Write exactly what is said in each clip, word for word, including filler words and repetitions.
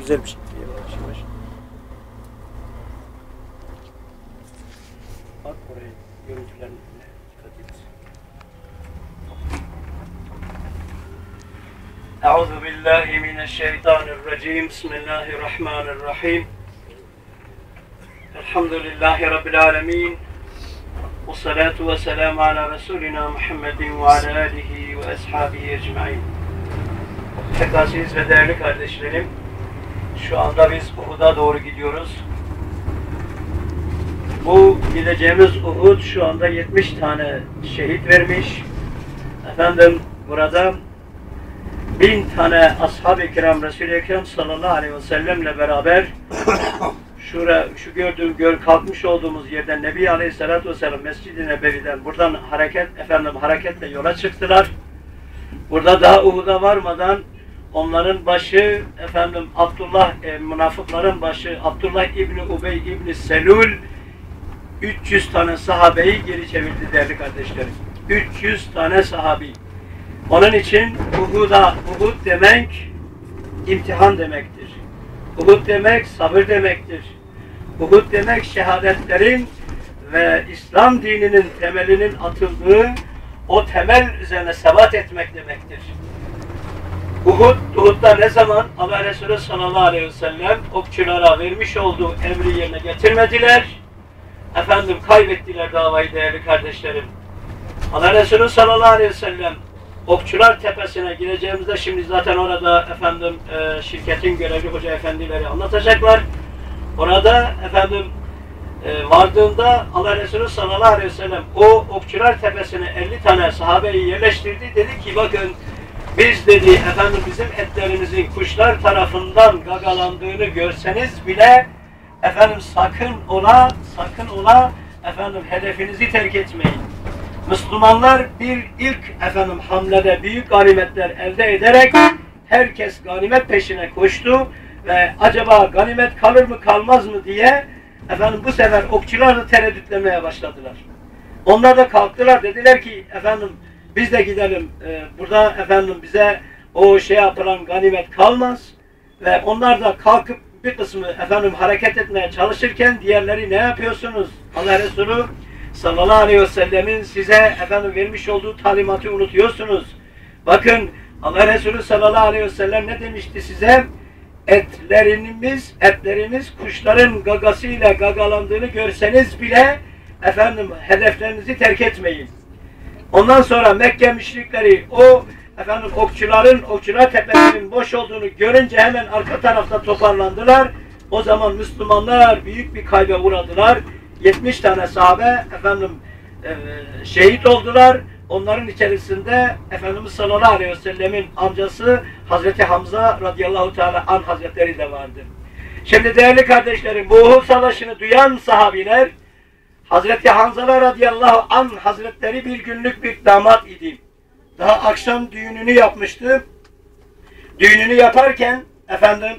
güzel bir şekilde yavaş yavaş. Bak oraya görüntülerine dikkat et. Euzu billahi mineşşeytanirracim. Bismillahirrahmanirrahim. Elhamdülillahi rabbil alamin. Ve salatu ve selamu ala Resulina Muhammedin ve ala alihi ve ashabihi ecmaîn. Pek aziz ve değerli kardeşlerim, şu anda biz Uhud'a doğru gidiyoruz. Bu gideceğimiz Uhud şu anda yetmiş tane şehit vermiş. Efendim burada bin tane ashab-ı kiram Resul-i Ekrem sallallahu aleyhi ve sellemle beraber şura, şu gördüğüm, gör, kalkmış olduğumuz yerden Nebi Aleyhisselatü Vesselam Mescid-i Nebevi'den buradan hareket, efendim hareketle yola çıktılar. Burada daha Uhud'a varmadan onların başı efendim Abdullah, e, münafıkların başı Abdullah İbni Ubey İbni Selul üç yüz tane sahabeyi geri çevirdi değerli kardeşlerim. üç yüz tane sahabi. Onun için Uhud'a, Uhud demek imtihan demektir. Uhud demek sabır demektir. Uhud demek şehadetlerin ve İslam dininin temelinin atıldığı o temel üzerine sebat etmek demektir. Uhud, Uhud'da ne zaman Allah Resulü sallallahu aleyhi ve sellem okçulara vermiş olduğu emri yerine getirmediler. Efendim kaybettiler davayı değerli kardeşlerim. Allah Resulü sallallahu aleyhi ve sellem Okçular Tepesi'ne gireceğimizde şimdi zaten orada efendim e, şirketin görevli hoca efendileri anlatacaklar. Orada efendim e, vardığında Allah Resulü sallallahu aleyhi ve sellem o Okçular Tepesi'ne elli tane sahabeyi yerleştirdi. Dedi ki bakın biz dedi efendim bizim etlerimizin kuşlar tarafından gagalandığını görseniz bile efendim sakın ola sakın ola efendim hedefinizi terk etmeyin. Müslümanlar bir ilk efendim hamlede büyük ganimetler elde ederek herkes ganimet peşine koştu ve acaba ganimet kalır mı kalmaz mı diye efendim bu sefer okçular da tereddütlemeye başladılar. Onlar da kalktılar, dediler ki efendim biz de gidelim, ee, burada efendim bize o şey yapılan ganimet kalmaz ve onlar da kalkıp bir kısmı efendim hareket etmeye çalışırken diğerleri ne yapıyorsunuz? Allah Resulü sallallahu aleyhi ve sellemin size efendim vermiş olduğu talimatı unutuyorsunuz. Bakın Allah Resulü sallallahu aleyhi ve sellem ne demişti size? Etlerimiz, etleriniz kuşların gagasıyla gagalandığını görseniz bile efendim hedeflerinizi terk etmeyin. Ondan sonra Mekke müşrikleri o efendim okçuların, okçular tepesinin boş olduğunu görünce hemen arka tarafta toparlandılar. O zaman Müslümanlar büyük bir kayba uğradılar. yetmiş tane sahabe efendim e, şehit oldular. Onların içerisinde Efendimiz sallallahu aleyhi ve sellemin amcası Hazreti Hamza radıyallahu teala anh hazretleri de vardı. Şimdi değerli kardeşlerim, bu Uhud savaşını duyan sahabiler Hazreti Hamza radıyallahu anh hazretleri bir günlük bir damat idi. Daha akşam düğününü yapmıştı. Düğününü yaparken efendim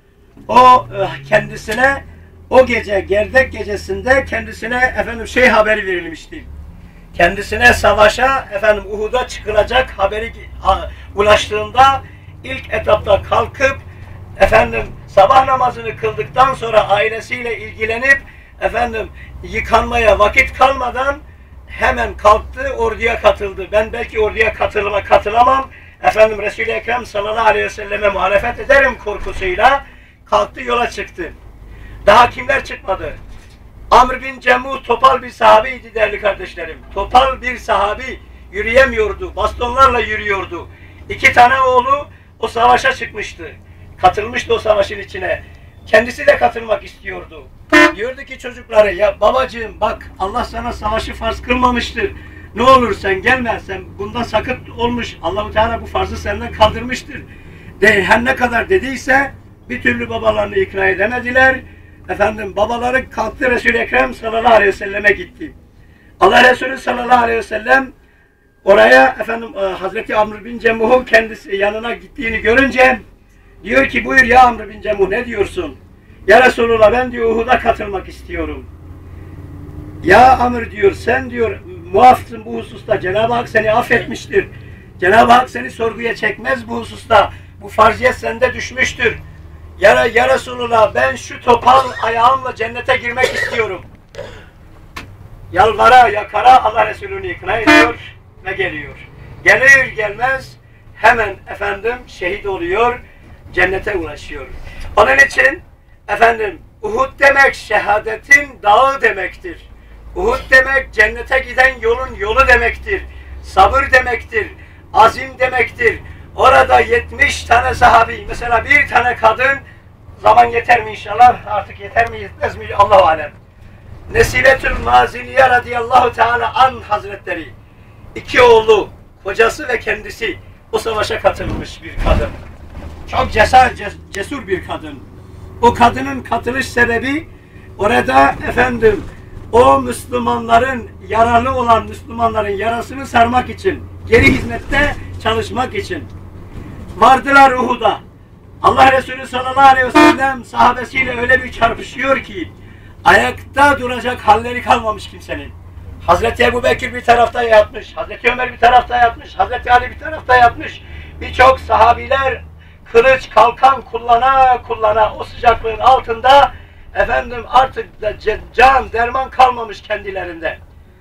o kendisine o gece gerdek gecesinde kendisine efendim şey haberi verilmişti. Kendisine savaşa efendim Uhud'a çıkılacak haberi ulaştığında ilk etapta kalkıp efendim sabah namazını kıldıktan sonra ailesiyle ilgilenip efendim yıkanmaya vakit kalmadan hemen kalktı, orduya katıldı. Ben belki orduya katılma katılamam. Efendim Resul-i Ekrem sallallahu aleyhi ve selleme muhalefet ederim korkusuyla kalktı, yola çıktı. Daha kimler çıkmadı? Amr bin Cemuh topal bir sahabeydi değerli kardeşlerim. Topal bir sahabi, yürüyemiyordu, bastonlarla yürüyordu. İki tane oğlu o savaşa çıkmıştı. Katılmıştı o savaşın içine. Kendisi de katılmak istiyordu. Diyordu ki çocukları, ya babacığım bak Allah sana savaşı farz kılmamıştır. Ne olur sen gelme, sen bundan sakıt olmuş. Allah-u Teala bu farzı senden kaldırmıştır. De, her ne kadar dediyse bir türlü babalarını ikna edemediler. Efendim babaları kalktı, Resul-i Ekrem sallallahu aleyhi ve selleme gitti. Allah Resulü sallallahu aleyhi ve sellem oraya efendim Hazreti Amr bin Cemuh'un kendisi yanına gittiğini görünce diyor ki buyur ya Amr bin Cemuh, ne diyorsun? Ya Resulullah ben diyor Uhud'a katılmak istiyorum. Ya Amr diyor sen diyor muafsın bu hususta, Cenab-ı Hak seni affetmiştir. Cenab-ı Hak seni sorguya çekmez bu hususta. Bu farziyet sende düşmüştür. Ya, ya Resulullah, ben şu topal ayağımla cennete girmek istiyorum. Yalvara yakara Allah Resulü'nü ikna ediyor ve geliyor. Gelir gelmez hemen efendim şehit oluyor, cennete ulaşıyor. Onun için efendim Uhud demek şehadetin dağı demektir. Uhud demek cennete giden yolun yolu demektir. Sabır demektir. Azim demektir. Orada yetmiş tane sahabi, mesela bir tane kadın, zaman yeter mi inşallah, artık yeter mi yetmez mi Allah-u alem. Nesiletül Maziniye radıyallahu teala an hazretleri, iki oğlu, kocası ve kendisi o savaşa katılmış bir kadın. Çok cesur, cesur bir kadın. O kadının katılış sebebi orada efendim o Müslümanların, yaralı olan Müslümanların yarasını sarmak için, geri hizmette çalışmak için. Vardılar Uhud'a. Allah Resulü sallallahu aleyhi ve sellem sahabesiyle öyle bir çarpışıyor ki ayakta duracak halleri kalmamış kimsenin. Hazreti Ebu Bekir bir tarafta yatmış, Hazreti Ömer bir tarafta yatmış, Hazreti Ali bir tarafta yatmış. Birçok sahabiler kılıç, kalkan kullana kullana o sıcaklığın altında efendim artık da can, derman kalmamış kendilerinde.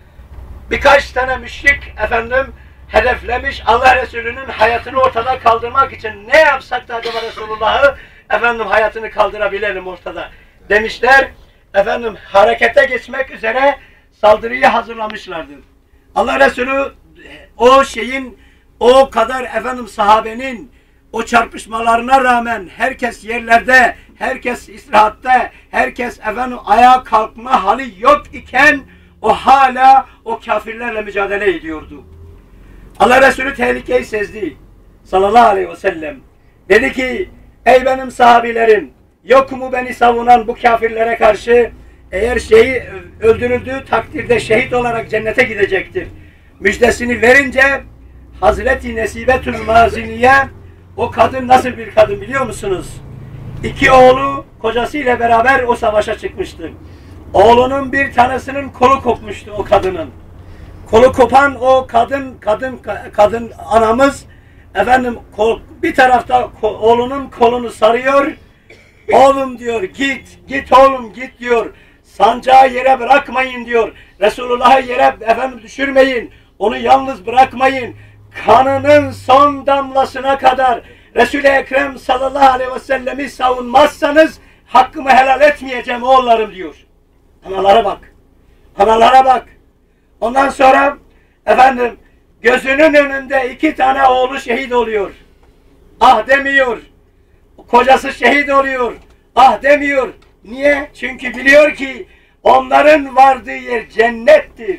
Birkaç tane müşrik efendim hedeflemiş Allah Resulü'nün hayatını ortada kaldırmak için, ne yapsak da acaba Resulullah'ı efendim hayatını kaldırabilelim ortada demişler. Efendim harekete geçmek üzere saldırıyı hazırlamışlardı. Allah Resulü o şeyin, o kadar efendim sahabenin o çarpışmalarına rağmen herkes yerlerde, herkes istirahatte, herkes efendim ayağa kalkma hali yok iken o hala o kafirlerle mücadele ediyordu. Allah Resulü tehlikeyi sezdi sallallahu aleyhi ve sellem. Dedi ki ey benim sahabilerim, yok mu beni savunan bu kafirlere karşı? Eğer şeyi öldürüldüğü takdirde şehit olarak cennete gidecektir. Müjdesini verince Hazreti Nesibetül Maziniye, o kadın nasıl bir kadın biliyor musunuz? İki oğlu kocasıyla beraber o savaşa çıkmıştı. Oğlunun bir tanesinin kolu kopmuştu o kadının. Kolu kopan o kadın, kadın, kadın anamız efendim kol, bir tarafta kol, oğlunun kolunu sarıyor. Oğlum diyor, git, git oğlum git diyor. Sancağı yere bırakmayın diyor. Resulullah'ı yere efendim düşürmeyin. Onu yalnız bırakmayın. Kanının son damlasına kadar Resul-i Ekrem sallallahu aleyhi ve sellemi savunmazsanız hakkımı helal etmeyeceğim oğullarım diyor. Analara bak. Analara bak. Ondan sonra efendim gözünün önünde iki tane oğlu şehit oluyor. Ah demiyor. Kocası şehit oluyor. Ah demiyor. Niye? Çünkü biliyor ki onların vardığı yer cennettir.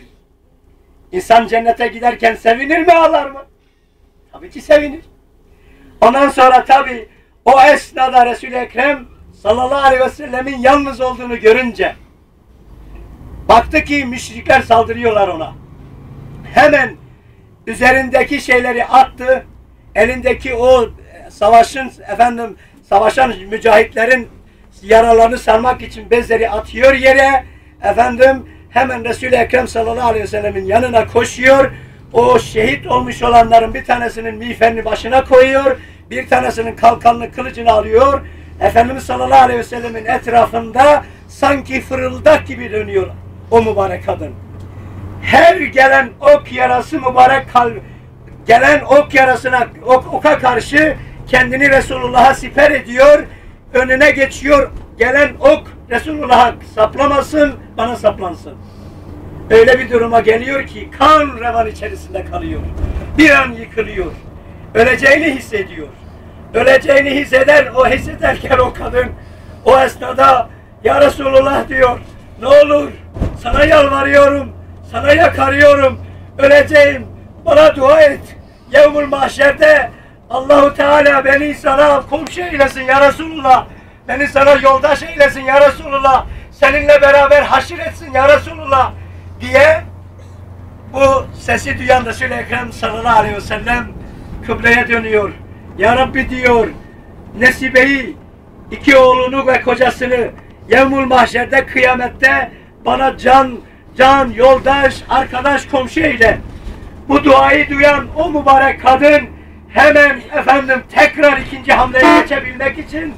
İnsan cennete giderken sevinir mi, ağlar mı? Tabii ki sevinir. Ondan sonra tabii o esnada Resul-i Ekrem sallallahu aleyhi ve sellemin yalnız olduğunu görünce baktı ki müşrikler saldırıyorlar ona. Hemen üzerindeki şeyleri attı. Elindeki o savaşın efendim savaşan mücahitlerin yaralarını sarmak için bezleri atıyor yere. Efendim hemen Resul-i Ekrem sallallahu aleyhi ve sellemin yanına koşuyor. O şehit olmuş olanların bir tanesinin miğferini başına koyuyor. Bir tanesinin kalkanını, kılıcını alıyor. Efendimiz sallallahu aleyhi ve sellemin etrafında sanki fırıldak gibi dönüyor o mübarek kadın. Her gelen ok yarası mübarek kalbi, gelen ok yarasına, ok, oka karşı kendini Resulullah'a siper ediyor. Önüne geçiyor. Gelen ok Resulullah'a saplamasın, bana saplansın. Öyle bir duruma geliyor ki kan revan içerisinde kalıyor. Bir an yıkılıyor. Öleceğini hissediyor. Öleceğini hisseder, o hissederken o kadın o esnada ya Resulullah diyor, ne olur sana yalvarıyorum, sana yakarıyorum, öleceğim, bana dua et. Yevmül mahşerde Allahu Teala beni sana komşu eylesin ya Resulullah. Beni sana yoldaş eylesin ya Resulullah. Seninle beraber haşir etsin ya Resulullah diye bu sesi duyan Resul-i Ekrem sallallahu aleyhi ve sellem kıbleye dönüyor. Ya Rabbi diyor, Nesibe'yi, iki oğlunu ve kocasını Yevmül mahşerde, kıyamette bana can, can, yoldaş, arkadaş, komşu eyle. Bu duayı duyan o mübarek kadın hemen efendim tekrar ikinci hamleye geçebilmek için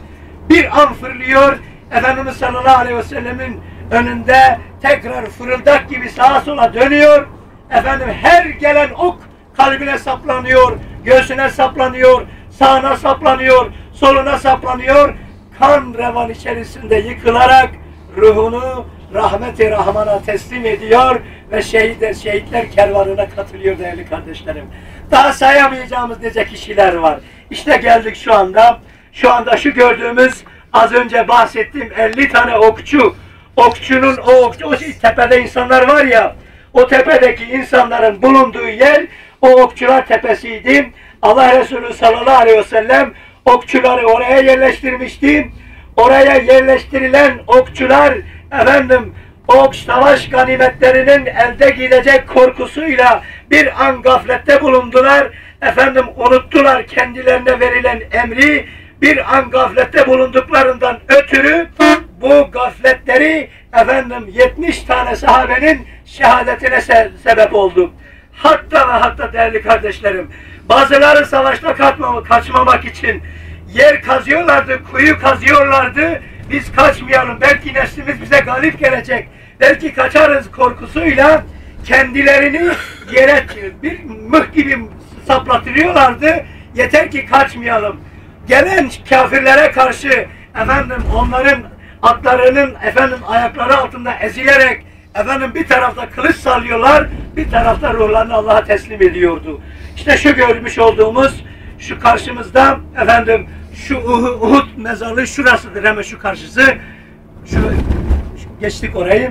Bir an fırlıyor, Efendimiz sallallahu aleyhi ve sellemin önünde tekrar fırıldak gibi sağa sola dönüyor. Efendim her gelen ok kalbine saplanıyor, göğsüne saplanıyor, sağına saplanıyor, soluna saplanıyor. Kan revan içerisinde yıkılarak ruhunu rahmet-i rahmana teslim ediyor ve şehitler, şehitler kervanına katılıyor değerli kardeşlerim. Daha sayamayacağımız nice kişiler var. İşte geldik şu anda. Şu anda şu gördüğümüz az önce bahsettiğim elli tane okçu. Okçunun o, okçu, o tepede insanlar var ya, o tepedeki insanların bulunduğu yer o okçular tepesiydi. Allah Resulü sallallahu aleyhi ve sellem okçuları oraya yerleştirmişti. Oraya yerleştirilen okçular efendim o savaş ganimetlerinin elde gidecek korkusuyla bir an gaflette bulundular. Efendim unuttular kendilerine verilen emri. Bir an gaflette bulunduklarından ötürü bu gafletleri efendim yetmiş tane sahabenin şehadetine se sebep oldu. Hatta ve hatta değerli kardeşlerim, bazıları savaşta kaçmamak, kaçmamak için yer kazıyorlardı, kuyu kazıyorlardı. Biz kaçmayalım, belki neslimiz bize galip gelecek, belki kaçarız korkusuyla kendilerini yere bir mıh gibi saplatılıyorlardı. Yeter ki kaçmayalım. Gelen kafirlere karşı efendim onların atlarının efendim ayakları altında ezilerek efendim bir tarafta kılıç sallıyorlar, bir tarafta ruhlarını Allah'a teslim ediyordu. İşte şu görmüş olduğumuz şu karşımızda efendim şu Uhud mezarlığı şurasıdır, hemen şu karşısı. Şu, şu geçtik orayı.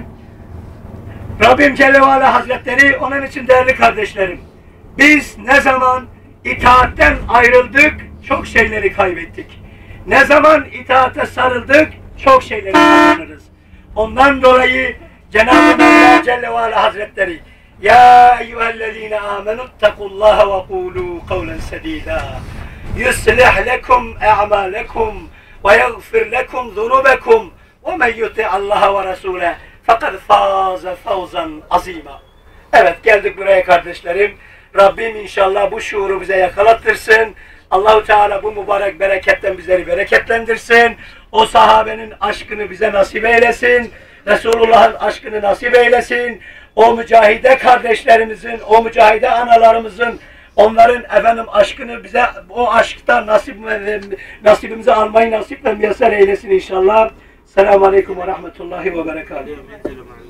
Rabbim Celle ve Ala Hazretleri, onun için değerli kardeşlerim, biz ne zaman itaatten ayrıldık çok şeyleri kaybettik. Ne zaman itaate sarıldık çok şeyleri kazanırız. Ondan dolayı Cenab-ı Mevla Celle ve Ala Hazretleri Ya eyyühellezine amenuttakullaha ve kulu kavlen sedida yuslih lekum a'malekum ve yagfir lekum zunubekum ve men yuti'allaha ve rasule fakat faze fawzan azima. Evet, geldik buraya kardeşlerim. Rabbim inşallah bu şuuru bize yakalattırsın. Allahu Teala bu mübarek bereketten bizleri bereketlendirsin. O sahabenin aşkını bize nasip eylesin. Resulullah'ın aşkını nasip eylesin. O mücahide kardeşlerimizin, o mücahide analarımızın, onların efendim aşkını bize, o aşktan nasip nasibimizi almayı nasip ve müyesser eylesin inşallah. Selamun Aleyküm ve Rahmetullahi ve Berekatuhu.